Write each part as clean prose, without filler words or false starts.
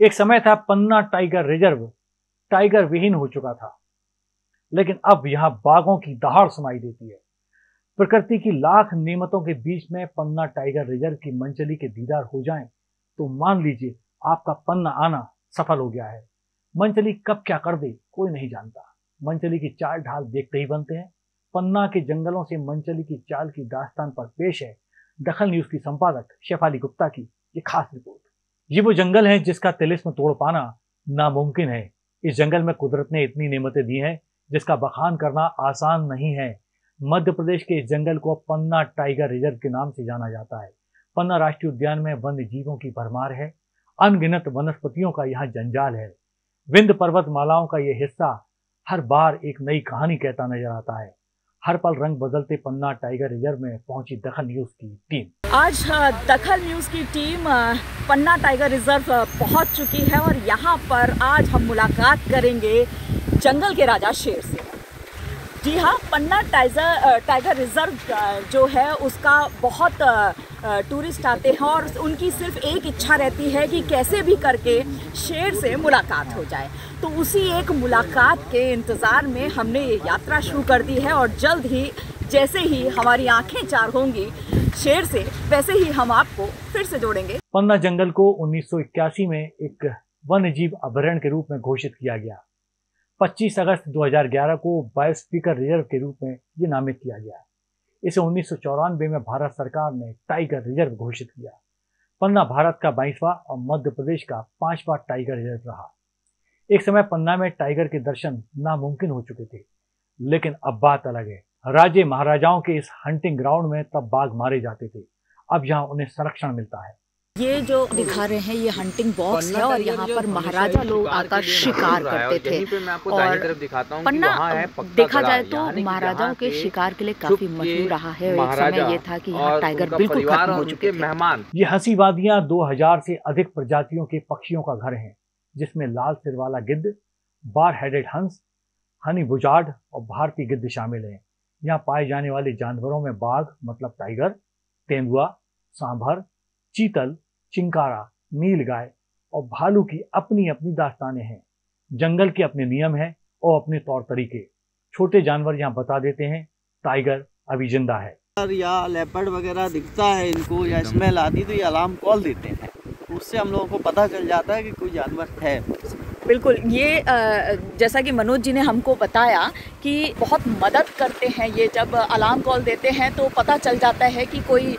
एक समय था पन्ना टाइगर रिजर्व टाइगर विहीन हो चुका था, लेकिन अब यहां बाघों की दहाड़ सुनाई देती है। प्रकृति की लाख नेमतों के बीच में पन्ना टाइगर रिजर्व की मंचली के दीदार हो जाएं तो मान लीजिए आपका पन्ना आना सफल हो गया है। मंचली कब क्या कर दे कोई नहीं जानता। मंचली की चाल ढाल देखते ही बनते हैं। पन्ना के जंगलों से मंचली की चाल की दास्तान पर पेश है दखल न्यूज की संपादक शेफाली गुप्ता की ये खास रिपोर्ट। ये वो जंगल है जिसका तिलिस्म तोड़ पाना नामुमकिन है। इस जंगल में कुदरत ने इतनी नेमतें दी हैं जिसका बखान करना आसान नहीं है। मध्य प्रदेश के इस जंगल को पन्ना टाइगर रिजर्व के नाम से जाना जाता है। पन्ना राष्ट्रीय उद्यान में वन्य जीवों की भरमार है। अनगिनत वनस्पतियों का यहाँ जंजाल है। विंध्य पर्वतमालाओं का यह हिस्सा हर बार एक नई कहानी कहता नजर आता है। हर पल रंग बदलते पन्ना टाइगर रिजर्व में पहुंची दखल न्यूज की टीम। आज दखल न्यूज की टीम पन्ना टाइगर रिजर्व पहुंच चुकी है और यहाँ पर आज हम मुलाकात करेंगे जंगल के राजा शेर से। जी हाँ, पन्ना टाइगर रिजर्व जो है उसका बहुत टूरिस्ट आते हैं और उनकी सिर्फ एक इच्छा रहती है कि कैसे भी करके शेर से मुलाकात हो जाए। तो उसी एक मुलाकात के इंतज़ार में हमने ये यात्रा शुरू कर दी है और जल्द ही जैसे ही हमारी आंखें चार होंगी शेर से, वैसे ही हम आपको फिर से जोड़ेंगे। पन्ना जंगल को 1981 में एक वन्यजीव अभयारण्य के रूप में घोषित किया गया। 25 अगस्त 2011 को बायोस्फीयर रिजर्व के रूप में ये नामित किया गया। इसे 1994 में भारत सरकार ने टाइगर रिजर्व घोषित किया। पन्ना भारत का 22वां और मध्य प्रदेश का 5वां टाइगर रिजर्व रहा। एक समय पन्ना में टाइगर के दर्शन नामुमकिन हो चुके थे, लेकिन अब बात अलग है। राजे महाराजाओं के इस हंटिंग ग्राउंड में तब बाघ मारे जाते थे, अब यहाँ उन्हें संरक्षण मिलता है। ये जो दिखा रहे हैं ये हंटिंग बॉक्स है और यहाँ पर महाराजा लोग आकर शिकार करते थे। और पन्ना देखा जाए तो महाराजाओं के शिकार के लिए काफी मशहूर रहा है। एक समय ये था कि यहाँ टाइगर बिल्कुल खत्म हो चुके थे। ये हंसी वादियाँ 2000 से अधिक प्रजातियों के पक्षियों का घर है, जिसमें लाल सिर वाला गिद्ध, बार हेडेड हंस, हनी बुजार्ड और भारतीय गिद्ध शामिल हैं। यहाँ पाए जाने वाले जानवरों में बाघ मतलब टाइगर, तेंदुआ, सांभर, चीतल, चिंकारा, नीलगाय और भालू की अपनी अपनी दास्तानें हैं। जंगल के अपने नियम हैं और अपने तौर तरीके। छोटे जानवर यहाँ बता देते हैं टाइगर अभी जिंदा है। या लेपर्ड वगैरह दिखता है इनको या स्मेल आती तो ये अलार्म कॉल देते हैं, उससे हम लोगों को पता चल जाता है कि कोई जानवर है। बिल्कुल, ये जैसा कि मनोज जी ने हमको बताया कि बहुत मदद करते हैं ये। जब अलार्म कॉल देते हैं तो पता चल जाता है कि कोई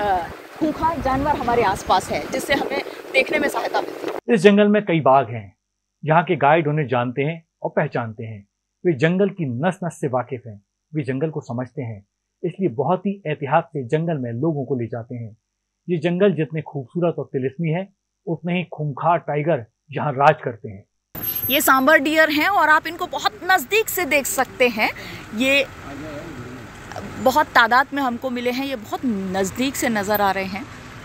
खूंखार जानवर हमारे आसपास है, जिससे हमें देखने में सहायता मिलती है। इस जंगल में कई बाघ हैं। यहाँ के गाइड उन्हें जानते हैं और पहचानते हैं। वे जंगल की नस नस से वाकिफ हैं। वे जंगल को समझते हैं, इसलिए बहुत ही एहतियात से जंगल में लोगों को ले जाते हैं। ये जंगल जितने खूबसूरत और तिलिस्मी है, उतने ही खूंखार टाइगर यहाँ राज करते हैं। ये सांबर डियर हैं और आप इनको बहुत नज़दीक से देख सकते हैं। ये बहुत तादाद में हमको मिले हैं, ये बहुत नज़दीक से नज़र आ रहे हैं।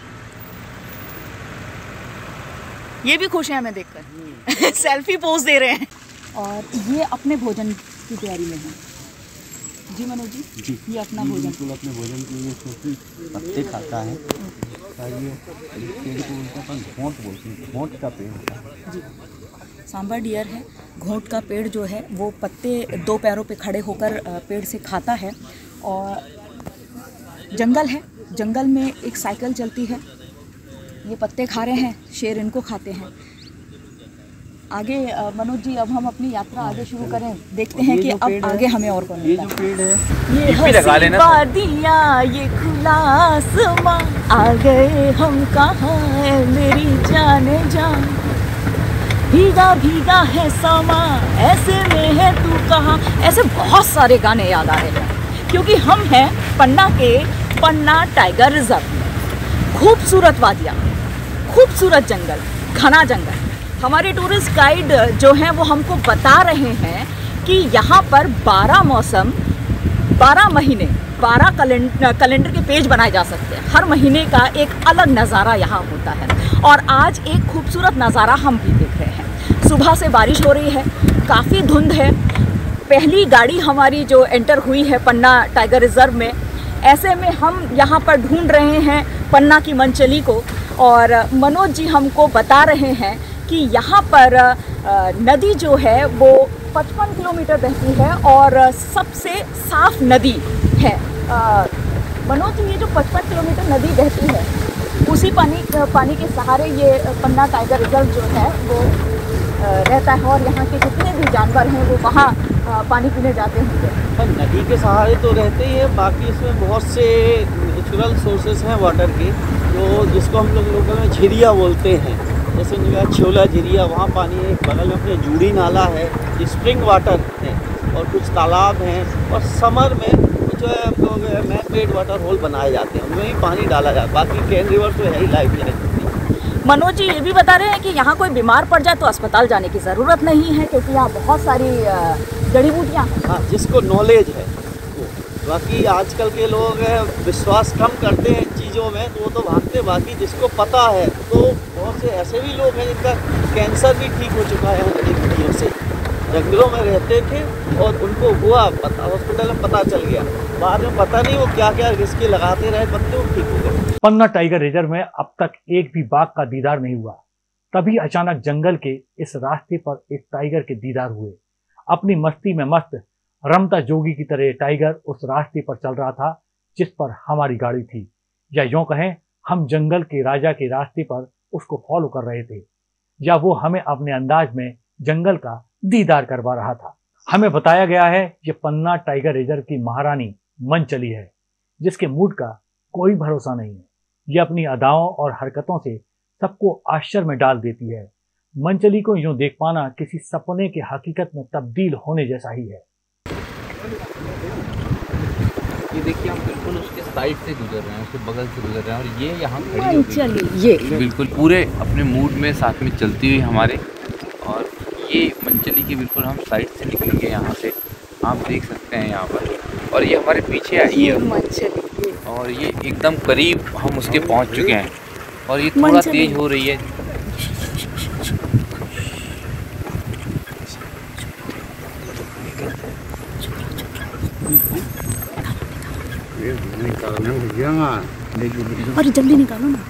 ये भी खुश हैं हमें देखकर सेल्फी पोज दे रहे हैं और ये अपने भोजन की तैयारी में हैं। जी मनोज जी, ये अपना भोजन, बिल्कुल अपने भोजन के लिए पत्ते खाता है। ये पेड़ को उनका अपन घोंट बोलते हैं, घोंट का पेड़ होता है जी। सांबर डियर है, घोंट का पेड़ जो है वो पत्ते दो पैरों पे खड़े होकर पेड़ से खाता है। और जंगल है, जंगल में एक साइकिल चलती है। ये पत्ते खा रहे हैं, शेर इनको खाते हैं। आगे मनोज जी, अब हम अपनी यात्रा आगे शुरू करें, देखते हैं कि अब आगे हमें और कौन मिलता है। ये जो पेड़ है, ये हंसी वादियाँ, ये खुला आसमां, आ गए हम कहाँ है मेरी जाने जान, भीगा भीगा है समा, ऐसे में है तू कहाँ। ऐसे बहुत सारे गाने याद आ रहे हैं क्योंकि हम हैं पन्ना के पन्ना टाइगर रिजर्व में। खूबसूरत वादियाँ, खूबसूरत जंगल, घना जंगल। हमारे टूरिस्ट गाइड जो हैं वो हमको बता रहे हैं कि यहाँ पर 12 मौसम, 12 महीने, 12 कैलेंडर के पेज बनाए जा सकते हैं। हर महीने का एक अलग नज़ारा यहाँ होता है और आज एक खूबसूरत नज़ारा हम भी देख रहे हैं। सुबह से बारिश हो रही है, काफ़ी धुंध है। पहली गाड़ी हमारी जो एंटर हुई है पन्ना टाइगर रिजर्व में, ऐसे में हम यहाँ पर ढूंढ रहे हैं पन्ना की मंचली को और मनोज जी हमको बता रहे हैं कि यहाँ पर नदी जो है वो 55 किलोमीटर बहती है और सबसे साफ नदी है। मनोज, ये जो 55 किलोमीटर नदी बहती है उसी पानी के सहारे ये पन्ना टाइगर रिजर्व जो है वो रहता है और यहाँ के जितने भी जानवर हैं वो वहाँ पानी पीने जाते हैं। नदी के सहारे तो रहते ही है, बाकी इसमें बहुत से नेचुरल सोर्सेस हैं वाटर के, जिसको हम लोग लोकल में झिरिया बोलते हैं। जैसे उनका छोला झिरिया, वहाँ पानी है। बगल में अपने जूड़ी नाला है, स्प्रिंग वाटर है और कुछ तालाब हैं। और समर में जो है हम लोग मैन मेड वाटर होल बनाए जाते हैं, उनमें ही पानी डाला जाता है। बाकी कैन रिवर तो है ही लाइफ लाइन। मनोज जी ये भी बता रहे हैं कि यहाँ कोई बीमार पड़ जाए तो अस्पताल जाने की ज़रूरत नहीं है, क्योंकि यहाँ बहुत सारी जड़ी बूटियाँ हैं। हाँ, जिसको नॉलेज है। बाकी आजकल के लोग विश्वास कम करते हैं चीज़ों में, तो वो तो भागते। बाकी जिसको पता है, तो बहुत से ऐसे भी लोग हैं जिनका कैंसर भी ठीक हो चुका है जड़ी बूटियों से। जंगलों में रहते थे और उनको हुआ, हॉस्पिटल में पता चल गया, बाद में पता नहीं वो क्या क्या रिस्क लगाते रहे, पत्ते वो ठीक हो गए। पन्ना टाइगर रिजर्व में अब तक एक भी बाघ का दीदार नहीं हुआ। तभी अचानक जंगल के इस रास्ते पर एक टाइगर के दीदार हुए। अपनी मस्ती में मस्त रमता जोगी की तरह टाइगर उस रास्ते पर चल रहा था जिस पर हमारी गाड़ी थी, या यूं कहें हम जंगल के राजा के रास्ते पर उसको फॉलो कर रहे थे, या वो हमें अपने अंदाज में जंगल का दीदार करवा रहा था। हमें बताया गया है ये पन्ना टाइगर रिजर्व की महारानी मनचली है, जिसके मूड का कोई भरोसा नहीं है। ये अपनी अदाओं और हरकतों से सबको आश्चर्य में डाल देती है। मनचली को यूं देख पाना किसी सपने के हकीकत में तब्दील होने जैसा ही है। ये देखिए, हम बिल्कुल उसके साइड से गुजर रहे हैं, उसके बगल से गुजर रहे हैं और ये यहाँ खड़ी हो गई, ये बिल्कुल पूरे अपने मूड में साथ में चलती हुई हमारे। और ये मनचली की बिल्कुल हम साइड से निकलेंगे यहाँ से, आप देख सकते हैं यहाँ पर। और ये हमारे पीछे आई है मनचली, और ये एकदम करीब हम उसके पहुँच चुके हैं और ये थोड़ा तेज हो रही है। अरे जल्दी निकालो ना।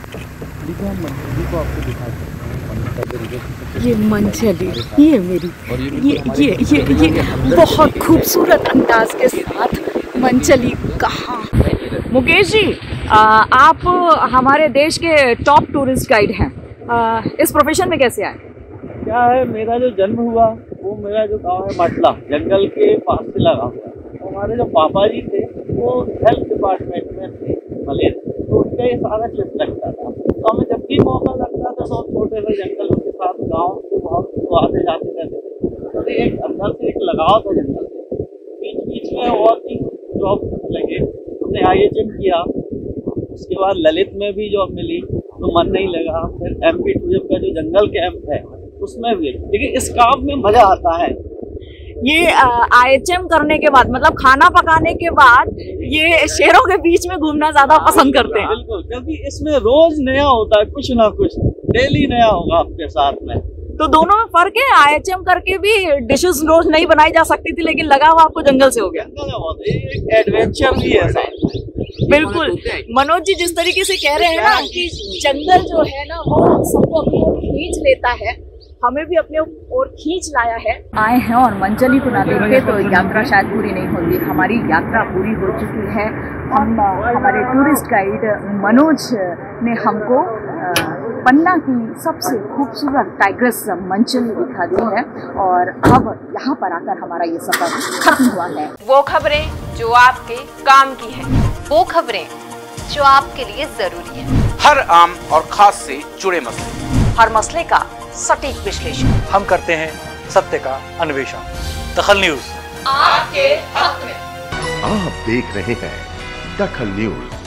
ये मनचली, ये मेरी, ये बहुत खूबसूरत अंदाज के साथ मनचली कहाँ। मुकेश जी, आप हमारे देश के टॉप टूरिस्ट गाइड हैं, इस प्रोफेशन में कैसे आए? क्या है, मेरा जो जन्म हुआ वो मेरा जो गांव है मटला, जंगल के पास से लगा हुआ। तो हमारे जो पापा जी थे वो हेल्थ डिपार्टमेंट में थे मलेर, तो उनका ये सारा क्लिप लगता था। तो हमें जब भी मौका लगता था तो छोटे से जंगलों के साथ गाँव से बहुत आते जाते रहते थे। तो एक अंदर से एक लगाव था जंगल से। बीच बीच में और भी जॉब लगे, हमने IHM किया, उसके बाद ललित में भी जॉब मिली तो मन नहीं लगा। फिर MP टूरिज्म का जो जंगल कैंप है उसमें भी, लेकिन इस काम में मजा आता है। ये IHM करने के बाद, मतलब खाना पकाने के बाद, ये शेरों के बीच में घूमना ज्यादा पसंद करते हैं। बिल्कुल, क्योंकि इसमें रोज नया होता है, कुछ ना कुछ डेली नया होगा आपके साथ में। तो दोनों में फर्क है। IHM करके भी डिशेस रोज नहीं बनाई जा सकती थी, लेकिन लगा हुआ आपको जंगल से हो गया। एक एडवेंचर भी है साथ। बिल्कुल मनोज जी, जिस तरीके से कह रहे हैं ना कि जंगल जो है ना वो सबको अपनी ओर खींच लेता है, हमें भी अपने ओर खींच लाया है। आए हैं और मनचली को ना देखते तो यात्रा शायद पूरी नहीं होती। हमारी यात्रा पूरी हो चुकी है। हमारे टूरिस्ट गाइड मनोज ने हमको पन्ना की सबसे खूबसूरत टाइग्रेस मनचली दिखा दी है और अब यहाँ पर आकर हमारा ये सफर खत्म हुआ है। वो खबरें जो आपके काम की है, वो खबरें जो आपके लिए जरूरी है, हर आम और खास से जुड़े मसले, हर मसले का सटीक विश्लेषण हम करते हैं सत्य का अन्वेषण। दखल न्यूज आपके हक में। आप देख रहे हैं दखल न्यूज।